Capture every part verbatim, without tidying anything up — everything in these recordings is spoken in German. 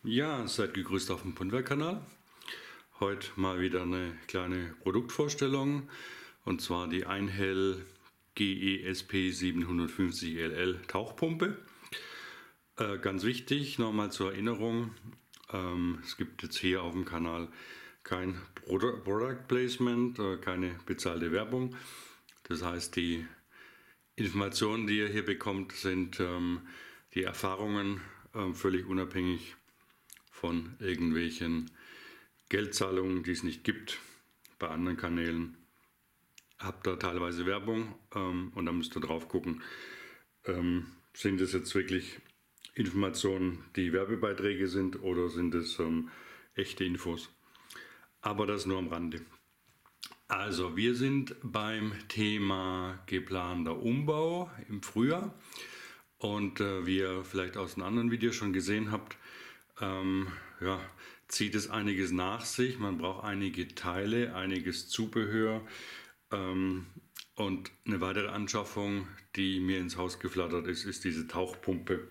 Ja, seid gegrüßt auf dem Pundwerk-Kanal. Heute mal wieder eine kleine Produktvorstellung, und zwar die Einhell G E S P siebenhundertfünfzig L L Tauchpumpe. Äh, ganz wichtig, nochmal zur Erinnerung, ähm, es gibt jetzt hier auf dem Kanal kein Product, Product Placement, äh, keine bezahlte Werbung. Das heißt, die Informationen, die ihr hier bekommt, sind ähm, die Erfahrungen äh, völlig unabhängig von irgendwelchen Geldzahlungen, die es nicht gibt bei anderen Kanälen. Habt da teilweise Werbung ähm, und da müsst ihr drauf gucken, ähm, sind es jetzt wirklich Informationen, die Werbebeiträge sind, oder sind es ähm, echte Infos. Aber das nur am Rande. Also, wir sind beim Thema geplanter Umbau im Frühjahr, und äh, wie ihr vielleicht aus einem anderen Video schon gesehen habt, ähm, ja, zieht es einiges nach sich. Man braucht einige Teile, einiges Zubehör, ähm, und eine weitere Anschaffung, die mir ins Haus geflattert ist, ist diese Tauchpumpe.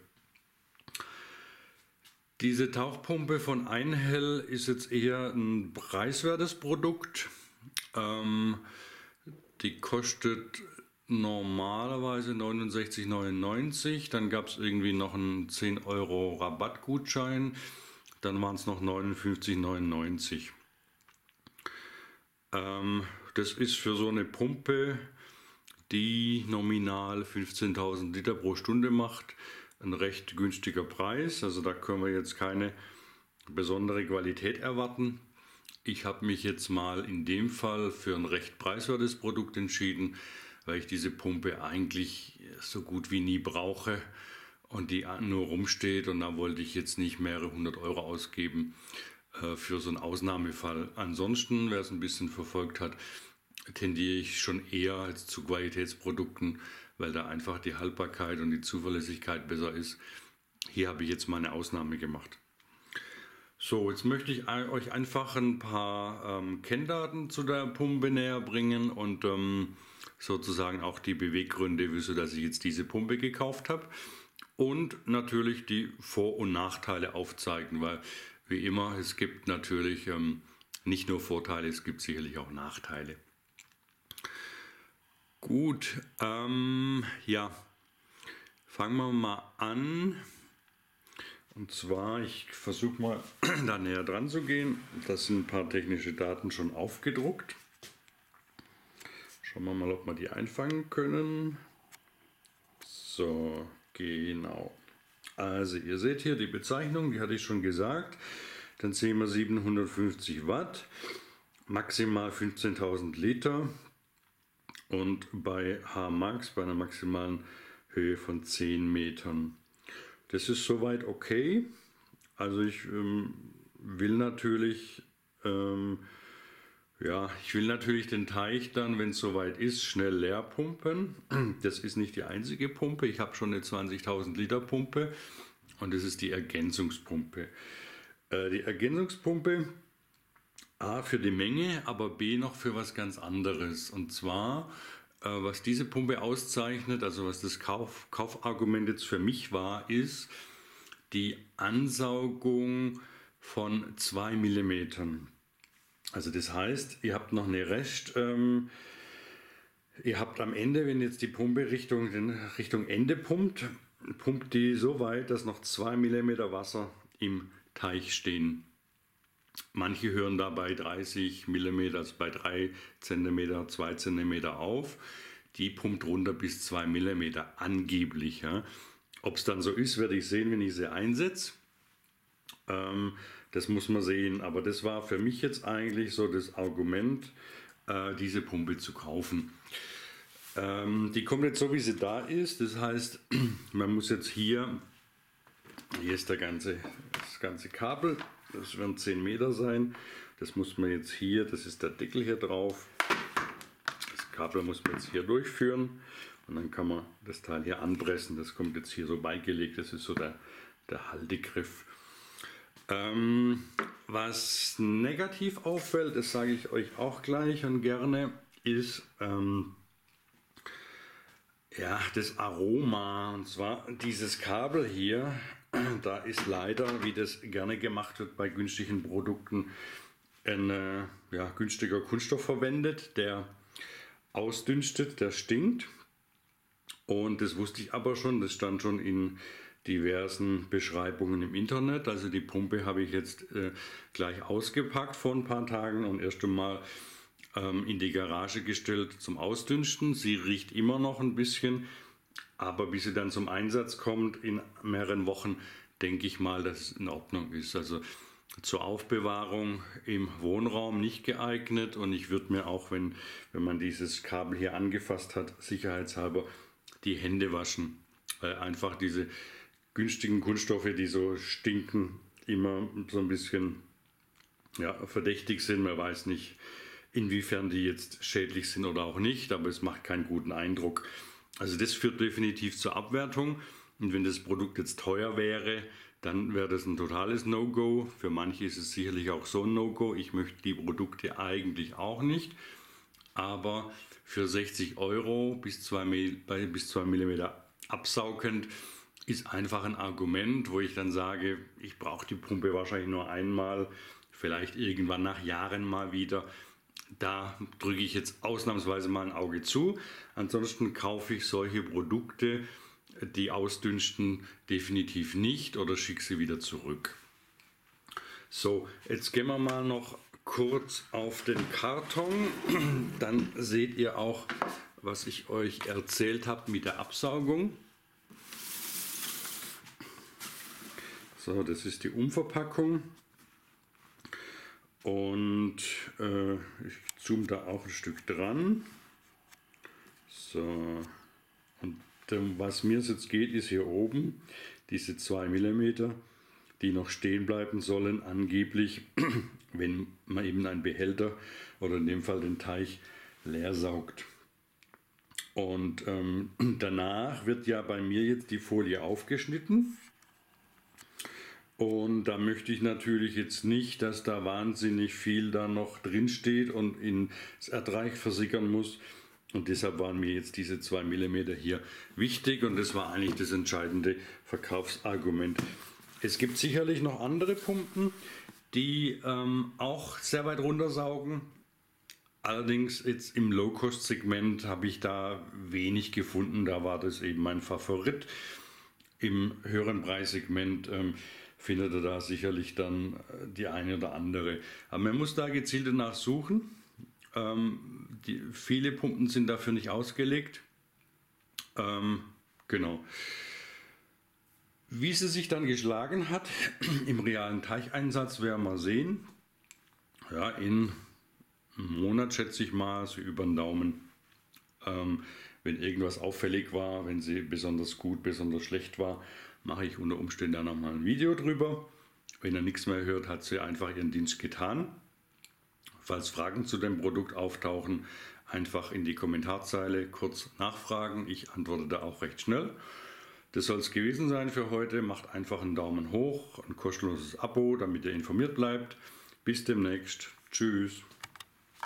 Diese Tauchpumpe von Einhell ist jetzt eher ein preiswertes Produkt. Ähm, die kostet normalerweise neunundsechzig neunundneunzig, dann gab es irgendwie noch einen zehn Euro Rabattgutschein, dann waren es noch neunundfünfzig neunundneunzig. Ähm, das ist für so eine Pumpe, die nominal fünfzehntausend Liter pro Stunde macht, ein recht günstiger Preis. Also da können wir jetzt keine besondere Qualität erwarten. Ich habe mich jetzt mal in dem Fall für ein recht preiswertes Produkt entschieden, weil ich diese Pumpe eigentlich so gut wie nie brauche und die nur rumsteht, und da wollte ich jetzt nicht mehrere hundert Euro ausgeben äh, für so einen Ausnahmefall. Ansonsten, wer es ein bisschen verfolgt hat, tendiere ich schon eher als zu Qualitätsprodukten, weil da einfach die Haltbarkeit und die Zuverlässigkeit besser ist. Hier habe ich jetzt mal eine Ausnahme gemacht. So, jetzt möchte ich euch einfach ein paar ähm, Kenndaten zu der Pumpe näher bringen und ähm, sozusagen auch die Beweggründe, wieso dass ich jetzt diese Pumpe gekauft habe, und natürlich die Vor- und Nachteile aufzeigen, weil wie immer, es gibt natürlich ähm, nicht nur Vorteile, es gibt sicherlich auch Nachteile. Gut, ähm, ja, fangen wir mal an. Und zwar, ich versuche mal da näher dran zu gehen. Das sind ein paar technische Daten schon aufgedruckt. Schauen wir mal, ob wir die einfangen können. So, genau. Also ihr seht hier die Bezeichnung, die hatte ich schon gesagt. Dann sehen wir siebenhundertfünfzig Watt, maximal fünfzehntausend Liter, und bei H Max, bei einer maximalen Höhe von zehn Metern. Das ist soweit okay. Also ich ähm, will natürlich, ähm, ja, ich will natürlich den Teich dann, wenn es soweit ist, schnell leer pumpen. Das ist nicht die einzige Pumpe. Ich habe schon eine zwanzigtausend Liter Pumpe, und das ist die Ergänzungspumpe. Äh, die Ergänzungspumpe, A, für die Menge, aber B, noch für was ganz anderes. Und zwar, äh, was diese Pumpe auszeichnet, also was das Kauf, Kaufargument jetzt für mich war, ist die Ansaugung von zwei Millimeter. Also das heißt, ihr habt noch eine Rest, ähm, ihr habt am Ende, wenn jetzt die Pumpe Richtung, Richtung Ende pumpt, pumpt die so weit, dass noch zwei Millimeter Wasser im Teich stehen. Manche hören da bei dreißig Millimeter, also bei drei Zentimeter, zwei Zentimeter auf. Die pumpt runter bis zwei Millimeter, angeblich. Ja. Ob es dann so ist, werde ich sehen, wenn ich sie einsetze. Ähm, das muss man sehen. Aber das war für mich jetzt eigentlich so das Argument, äh, diese Pumpe zu kaufen. Ähm, die kommt jetzt so, wie sie da ist. Das heißt, man muss jetzt hier, hier ist der ganze, das ganze Kabel, das werden zehn Meter sein. Das muss man jetzt hier, das ist der Deckel hier drauf. Das Kabel muss man jetzt hier durchführen, und dann kann man das Teil hier anpressen. Das kommt jetzt hier so beigelegt, das ist so der, der Haltegriff. Ähm, was negativ auffällt, das sage ich euch auch gleich und gerne, ist ähm, ja, das Aroma. Und zwar dieses Kabel hier da ist leider, wie das gerne gemacht wird bei günstigen Produkten, ein äh, ja, günstiger Kunststoff verwendet, der ausdünstet, der stinkt. Und das wusste ich aber schon, das stand schon in diversen Beschreibungen im Internet. Also die Pumpe habe ich jetzt äh, gleich ausgepackt vor ein paar Tagen und erst einmal ähm, in die Garage gestellt zum Ausdünsten. Sie riecht immer noch ein bisschen, aber bis sie dann zum Einsatz kommt in mehreren Wochen, denke ich mal, dass es in Ordnung ist. Also zur Aufbewahrung im Wohnraum nicht geeignet, und ich würde mir auch, wenn, wenn man dieses Kabel hier angefasst hat, sicherheitshalber die Hände waschen. Weil einfach diese günstigen Kunststoffe, die so stinken, immer so ein bisschen ja, verdächtig sind. Man weiß nicht, inwiefern die jetzt schädlich sind oder auch nicht, aber es macht keinen guten Eindruck. Also das führt definitiv zur Abwertung, und wenn das Produkt jetzt teuer wäre, dann wäre das ein totales No-Go. Für manche ist es sicherlich auch so ein No-Go. Ich möchte die Produkte eigentlich auch nicht, aber für sechzig Euro bis zwei Millimeter absaugend ist einfach ein Argument, wo ich dann sage, ich brauche die Pumpe wahrscheinlich nur einmal, vielleicht irgendwann nach Jahren mal wieder. Da drücke ich jetzt ausnahmsweise mal ein Auge zu. Ansonsten kaufe ich solche Produkte, die ausdünsten, definitiv nicht oder schicke sie wieder zurück. So, jetzt gehen wir mal noch kurz auf den Karton. Dann seht ihr auch, was ich euch erzählt habe mit der Absaugung. So, das ist die Umverpackung. Und äh, ich zoome da auch ein Stück dran. So, und ähm, was mir jetzt geht, ist hier oben diese zwei Millimeter, die noch stehen bleiben sollen, angeblich, wenn man eben einen Behälter oder in dem Fall den Teich leer saugt. Und ähm, danach wird ja bei mir jetzt die Folie aufgeschnitten. Und da möchte ich natürlich jetzt nicht, dass da wahnsinnig viel da noch drin steht und ins Erdreich versickern muss. Und deshalb waren mir jetzt diese zwei Millimeter hier wichtig, und das war eigentlich das entscheidende Verkaufsargument. Es gibt sicherlich noch andere Pumpen, die ähm, auch sehr weit runtersaugen. Allerdings jetzt im Low-Cost-Segment habe ich da wenig gefunden. Da war das eben mein Favorit. Im höheren Preissegment ähm, findet ihr da sicherlich dann die eine oder andere. Aber man muss da gezielt danach suchen. Ähm, die, viele Pumpen sind dafür nicht ausgelegt. Ähm, genau. Wie sie sich dann geschlagen hat im realen Teicheinsatz, werden wir mal sehen. Ja, in einem Monat schätze ich mal, so über den Daumen. Ähm, wenn irgendwas auffällig war, wenn sie besonders gut, besonders schlecht war, mache ich unter Umständen dann nochmal ein Video drüber. Wenn ihr nichts mehr hört, hat sie einfach ihren Dienst getan. Falls Fragen zu dem Produkt auftauchen, einfach in die Kommentarzeile kurz nachfragen. Ich antworte da auch recht schnell. Das soll es gewesen sein für heute. Macht einfach einen Daumen hoch, ein kostenloses Abo, damit ihr informiert bleibt. Bis demnächst. Tschüss.